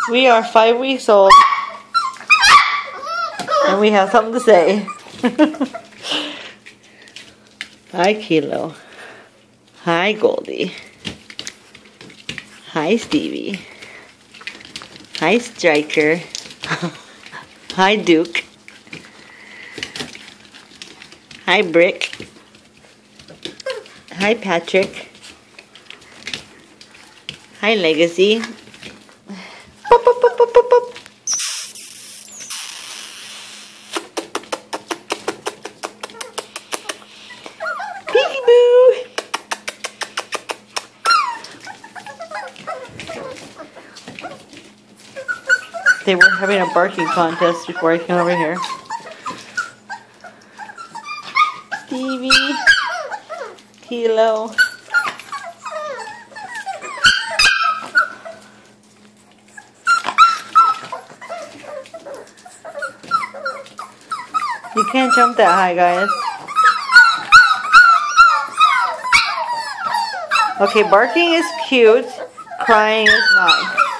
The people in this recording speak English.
We are 5 weeks old, and we have something to say. Hi, Kilo. Hi, Goldie. Hi, Stevie. Hi, Striker. Hi, Duke. Hi, Brick. Hi, Patrick. Hi, Legacy. Pop, pop, pop, pop, pop, pop. Peekaboo. They were having a barking contest before I came over here. Stevie. Kilo. You can't jump that high, guys. Okay, barking is cute, crying is not.